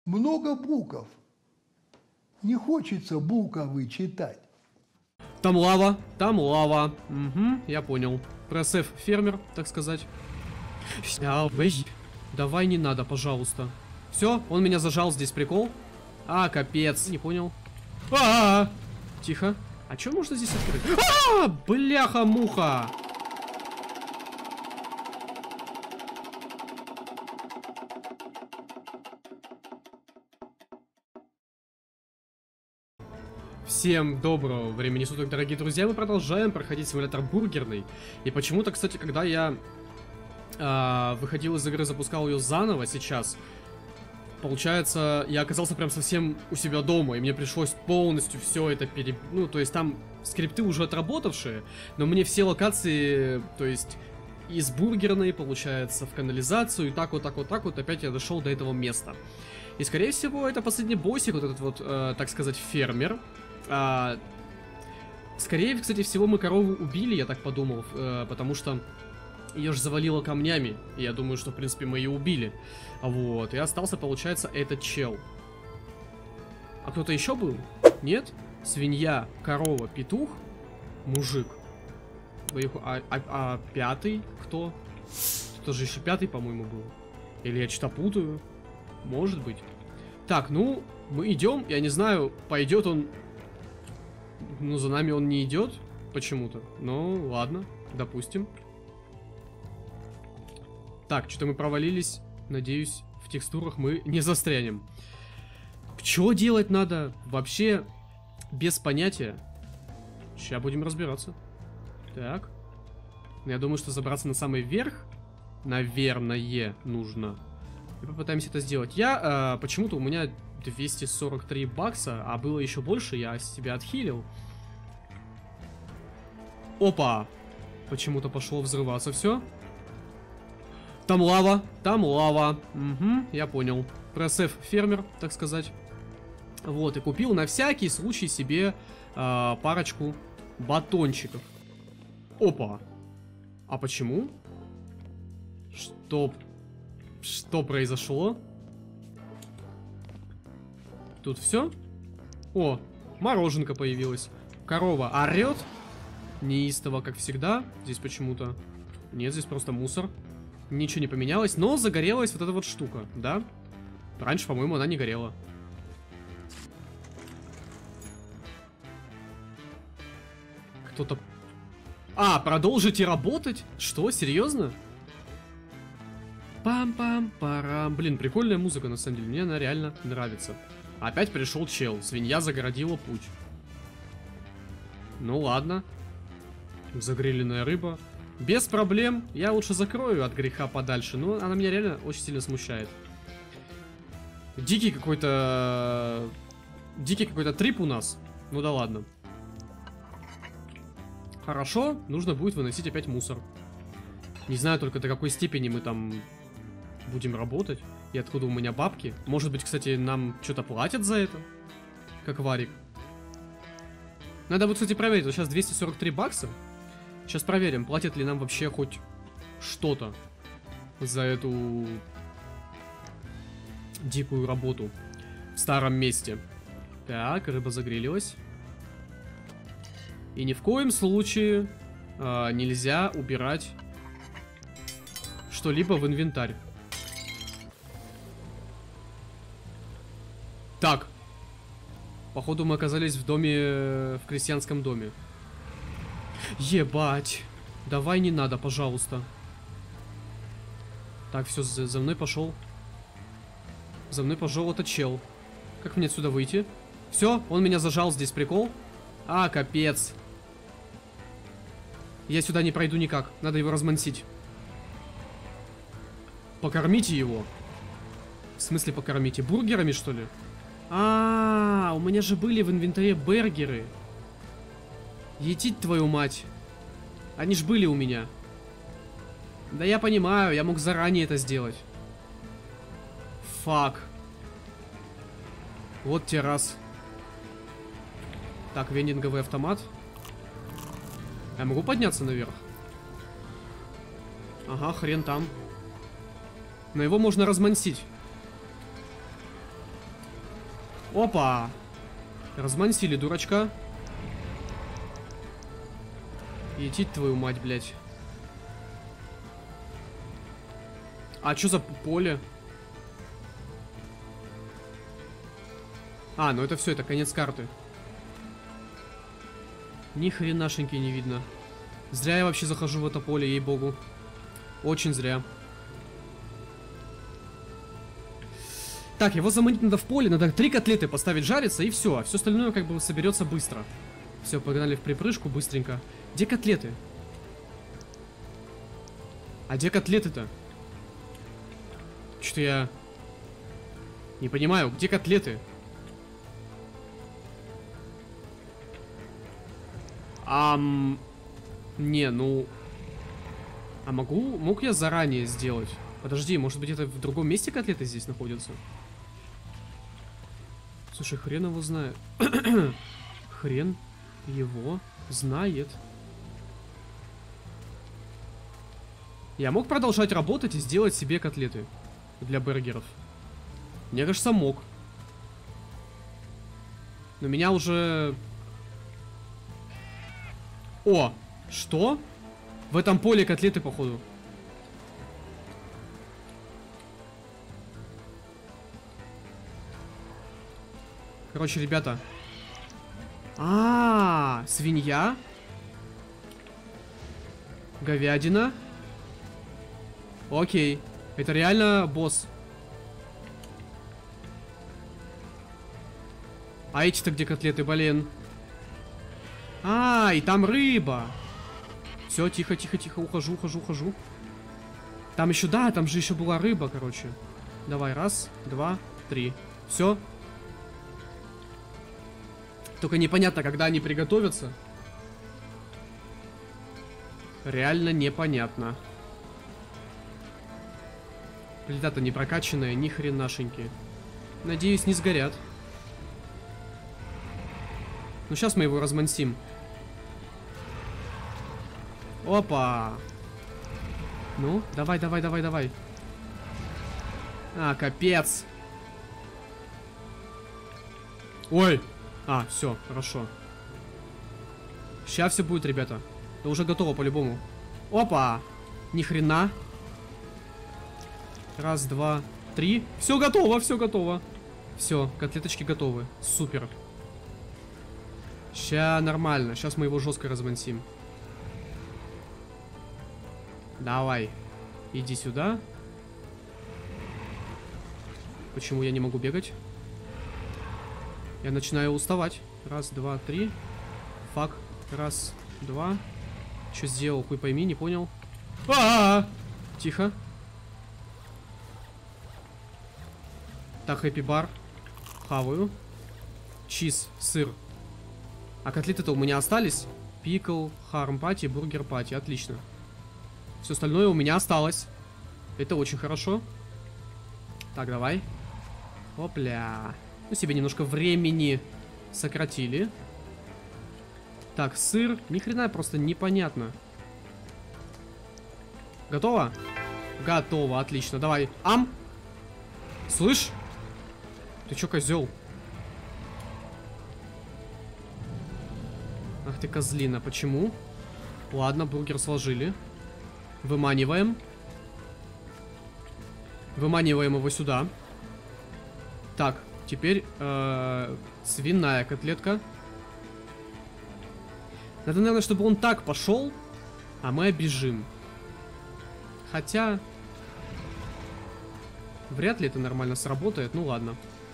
Много букв. Не хочется буковы читать. Там лава, там лава. Угу, я понял. Пресс F фермер, так сказать. Давай не надо, пожалуйста. Все, он меня зажал, здесь прикол. А, капец, не понял. Тихо. А что можно здесь открыть? Бляха-муха. Всем доброго времени суток, дорогие друзья. Мы продолжаем проходить симулятор бургерный. И почему-то, кстати, когда я выходил из игры, запускал ее заново сейчас, получается, я оказался прям совсем у себя дома, и мне пришлось полностью все это Ну, то есть там скрипты уже отработавшие, но мне все локации, то есть из бургерной, получается, в канализацию, и так вот, опять я дошел до этого места. И, скорее всего, это последний боссик, вот этот вот, так сказать, фермер. Скорее, кстати, всего, мы корову убили, я так подумал, потому что ее же завалило камнями. И я думаю, что, в принципе, мы ее убили. Вот, и остался, получается, этот чел. А кто-то еще был? Нет? Свинья, корова, петух, мужик. А пятый кто? Кто же еще пятый, по-моему, был? Или я что-то путаю? Может быть. Так, ну, мы идем. Я не знаю, пойдет он... Ну, за нами он не идет почему-то. Ну, ладно, допустим. Так, что-то мы провалились. Надеюсь, в текстурах мы не застрянем. Что делать надо? Вообще, без понятия. Сейчас будем разбираться. Так. Я думаю, что забраться на самый верх, наверное, нужно. И попытаемся это сделать. Я, почему-то у меня 243 бакса, а было еще больше, я себя отхилил. Опа! Почему-то пошло взрываться все. Там лава, там лава. Угу, я понял. Пресс F фермер, так сказать. Вот, и купил на всякий случай себе парочку батончиков. Опа! А почему? Что произошло? Тут все? О, мороженка появилась. Корова орет. Неистово, как всегда. Здесь почему-то... Нет, здесь просто мусор. Ничего не поменялось, но загорелась вот эта вот штука, да? Раньше, по-моему, она не горела. Кто-то... продолжите работать? Что, серьезно? Пам-пам-парам. Блин, прикольная музыка, на самом деле. Мне она реально нравится. Опять пришел чел. Свинья загородила путь. Ну ладно. Загриленная рыба. Без проблем. Я лучше закрою от греха подальше. Но она меня реально очень сильно смущает. Дикий какой-то трип у нас. Ну да ладно. Хорошо. Нужно будет выносить опять мусор. Не знаю только до какой степени мы там будем работать. И откуда у меня бабки. Может быть, кстати, нам что-то платят за это? Как варик. Надо вот, кстати, проверить. Вот сейчас 243 бакса. Сейчас проверим, платят ли нам вообще хоть что-то за эту дикую работу в старом месте. Так, рыба загрелилась. И ни в коем случае нельзя убирать что-либо в инвентарь. Так. Походу мы оказались в доме, в крестьянском доме. Ебать. Давай не надо, пожалуйста. Так, все, за мной пошел. За мной пошел этот чел. Как мне отсюда выйти? Все, он меня зажал, здесь прикол. А, капец. Я сюда не пройду никак. Надо его размансить. Покормите его. В смысле покормите? Бургерами, что ли? У меня же были в инвентаре бургеры. Етить твою мать. Они ж были у меня. Да я понимаю, я мог заранее это сделать. Фак. Вот те раз. Так, вендинговый автомат. Я могу подняться наверх? Ага, хрен там. Но его можно размансить. Опа! Размансили дурачка. Етить твою мать, блядь. А что за поле? А, ну это все, это конец карты. Ни хренашеньки не видно. Зря я вообще захожу в это поле, ей-богу. Очень зря. Так, его заманить надо в поле, надо 3 котлеты поставить жариться, и все. А все остальное как бы соберется быстро. Все, погнали в припрыжку быстренько. Где котлеты? А где котлеты-то? Что-то я не понимаю, где котлеты? Не, ну... А мог я заранее сделать? Подожди, может быть это в другом месте котлеты здесь находятся? Слушай, хрен его знает. Хрен его знает. Я мог продолжать работать и сделать себе котлеты для бургеров. Мне кажется, мог. Но меня уже... О! Что? В этом поле котлеты, походу. Короче, ребята. Свинья. Говядина. Окей. Это реально босс. А эти-то где котлеты, блин? И там рыба. Все, тихо, тихо, тихо. Ухожу. Там еще, да, там же еще была рыба, короче. Давай, 1, 2, 3. Все. Только непонятно, когда они приготовятся. Реально непонятно. Плита-то не прокачанная, ни хренашеньки. Надеюсь, не сгорят. Ну, сейчас мы его размансим. Опа! Ну, давай. Капец. Ой! Все, хорошо. Сейчас все будет, ребята. Да уже готово по-любому. Опа! Ни хрена. 1, 2, 3. Все готово. Все, котлеточки готовы. Супер. Ща нормально. Сейчас мы его жестко размансим. Давай. Иди сюда. Почему я не могу бегать? Я начинаю уставать. 1, 2, 3. Фак. 1, 2. Что сделал? Хуй пойми, не понял. Тихо. Так, хэппи бар. Хаваю. Чиз, сыр. А котлеты-то у меня остались. Пикл, харм пати, бургер пати. Отлично. Все остальное у меня осталось. Это очень хорошо. Так, давай. Опля. Ну, себе немножко времени сократили. Так, сыр. Ни хрена просто непонятно. Готово? Готово, отлично. Давай. Слышь? Ты чё, козел? Ах ты козлина, почему? Ладно, бургер сложили. Выманиваем. Выманиваем его сюда. Так, теперь свиная котлетка. Надо, наверное, чтобы он так пошел, а мы обежим. Хотя... Вряд ли это нормально сработает. Ну ладно.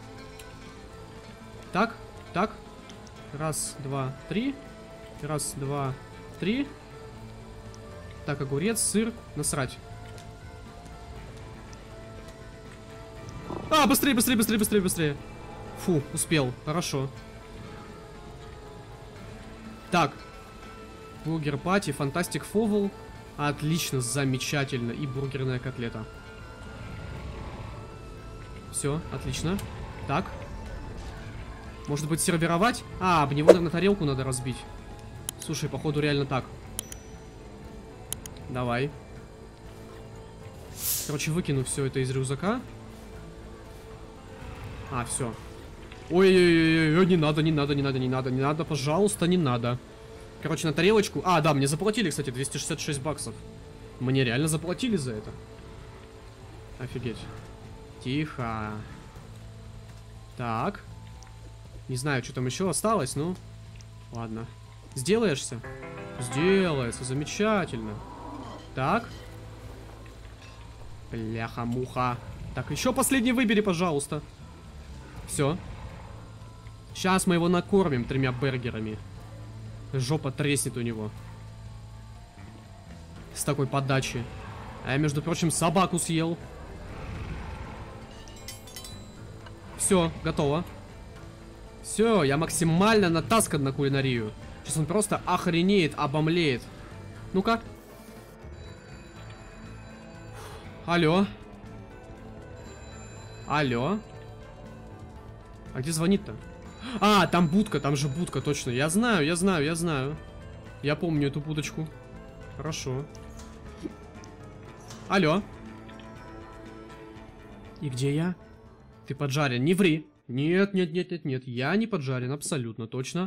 Так. 1, 2, 3. 1, 2, 3. Так, огурец, сыр. Насрать. Быстрее. Фу, успел. Хорошо. Так. Бургер пати, фантастик фовел. Отлично, замечательно. И бургерная котлета. Все, отлично. Так. Может быть, сервировать? Об него, наверное, тарелку надо разбить. Слушай, походу, реально так. Давай. Короче, выкину все это из рюкзака. Все. Ой-ой-ой, не надо, не надо, не надо, не надо, не надо, пожалуйста, не надо. Короче, на тарелочку... А, да, мне заплатили, кстати, 266 баксов. Мне реально заплатили за это. Офигеть. Тихо. Так. Не знаю, что там еще осталось, ну... Ладно. Сделаешься? Сделается, замечательно. Так. Бляха-муха. Так, еще последний выбери, пожалуйста. Все. Сейчас мы его накормим 3 бургерами. Жопа треснет у него. С такой подачи. А я, между прочим, собаку съел. Все, готово. Все, я максимально натаскан на кулинарию. Сейчас он просто охренеет, обомлеет. Ну-ка. Алло. Алло. А где звонит-то? А, там будка, там же будка, точно. Я знаю, я знаю, я знаю. Я помню эту будочку. Хорошо. Алло. И где я? Ты поджарен, не ври. Нет, нет, нет, нет, нет. Я не поджарен, абсолютно точно.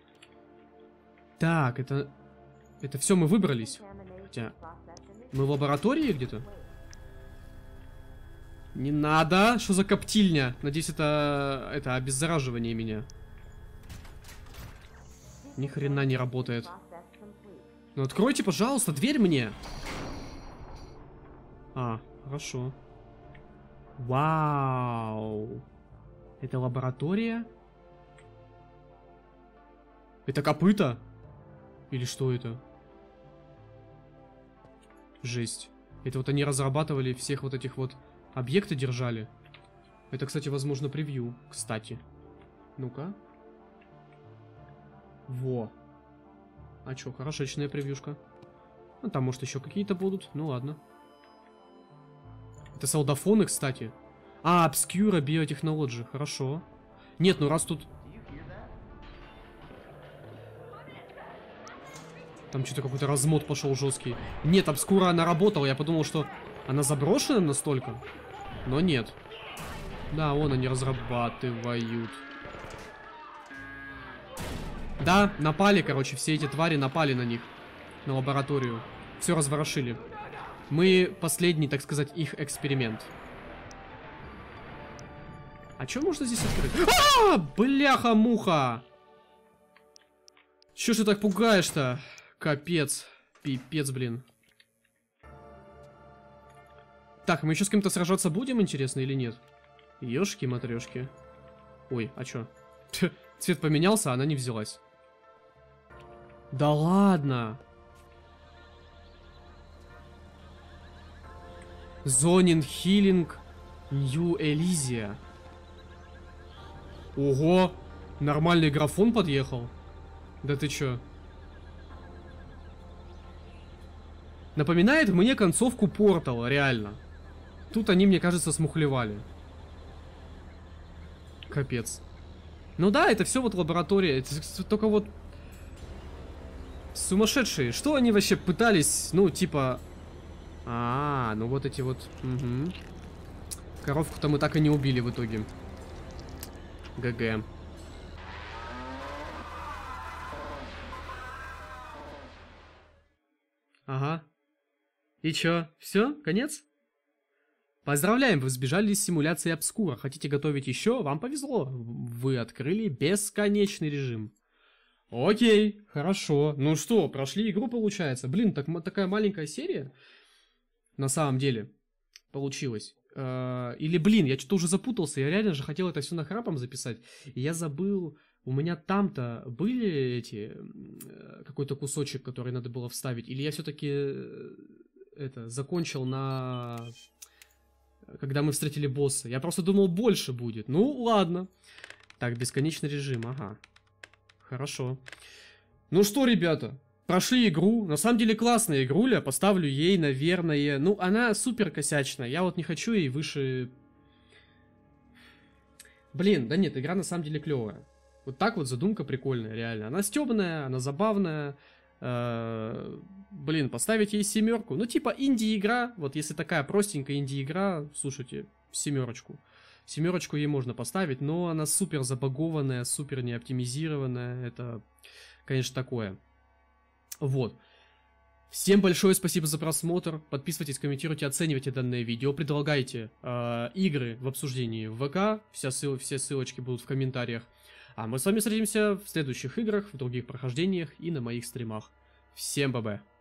Так, это все мы выбрались. Хотя... Мы в лаборатории где-то? Не надо. Что за коптильня? Надеюсь, это обеззараживание меня. Ни хрена не работает. Ну откройте, пожалуйста, дверь мне. А, хорошо. Вау. Это лаборатория? Это копыта? Или что это? Жесть. Это вот они разрабатывали всех вот этих вот объекты держали. Это, кстати, возможно, превью. Кстати. Ну-ка. Во. А чё, хорошечная превьюшка. Ну, там, может, еще какие-то будут. Ну, ладно. Это солдафоны, кстати. А, Obscura Biotechnology. Хорошо. Нет, ну раз тут... Там что-то какой-то размот пошел жесткий. Нет, Obscura она работала. Я подумал, что она заброшена настолько. Но нет. Да, вон они разрабатывают. Да, напали, короче, все эти твари напали на них. На лабораторию. Все разворошили. Мы последний, так сказать, их эксперимент. А что можно здесь открыть? А, бляха-муха! Чё ж ты так пугаешь-то? Капец. Пипец, блин. Так, мы еще с кем-то сражаться будем, интересно, или нет? Ёшки-матрешки. Ой, а чё? Цвет поменялся, а она не взялась. Да ладно! Зонин Хиллинг Нью Элизия. Ого! Нормальный графон подъехал. Да ты чё? Напоминает мне концовку Портала, реально. Тут они, мне кажется, смухлевали. Капец. Ну да, это все вот лаборатория. Это только вот... Сумасшедшие. Что они вообще пытались, ну, типа... А, ну вот эти вот... Угу. Коровку-то мы так и не убили в итоге. ГГ. Ага. И чё? Все? Конец? Поздравляем, вы сбежали из симуляции Obscura. Хотите готовить еще? Вам повезло. Вы открыли бесконечный режим. Окей, хорошо. Ну что, прошли игру, получается. Блин, такая маленькая серия. На самом деле. Получилось. Или, блин, я что-то уже запутался. Я реально же хотел это все нахрапом записать. И я забыл... У меня там-то были эти... Какой-то кусочек, который надо было вставить. Или я все-таки... закончил на... Когда мы встретили босса. Я просто думал, больше будет. Ну, ладно. Так, бесконечный режим, ага. Хорошо. Ну что, ребята, прошли игру. На самом деле классная игруля. Поставлю ей, наверное... Ну, она супер косячная. Я вот не хочу ей выше... Блин, да нет, игра на самом деле клевая. Вот так вот задумка прикольная, реально. Она стебная, она забавная. Блин, поставить ей 7. Ну, типа инди-игра. Вот если такая простенькая инди-игра, слушайте, 7. 7 ей можно поставить, но она супер забагованная, супер не оптимизированная. Это, конечно, такое. Вот. Всем большое спасибо за просмотр. Подписывайтесь, комментируйте, оценивайте данное видео. Предлагайте игры в обсуждении в ВК. Все ссылочки будут в комментариях. А мы с вами встретимся в следующих играх, в других прохождениях и на моих стримах. Всем бабе!